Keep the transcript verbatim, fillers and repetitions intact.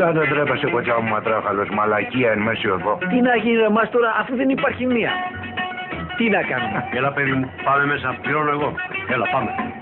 Σαν δεν τρέπεσαι κοτσά μου ματράχαλος, μαλακία εν μέση οδό. Τι να γίνει ρε μας τώρα, αφού δεν υπάρχει μία. Τι να κάνουμε. Έλα παιδί μου, πάμε μέσα, πληρώνω εγώ. Έλα πάμε.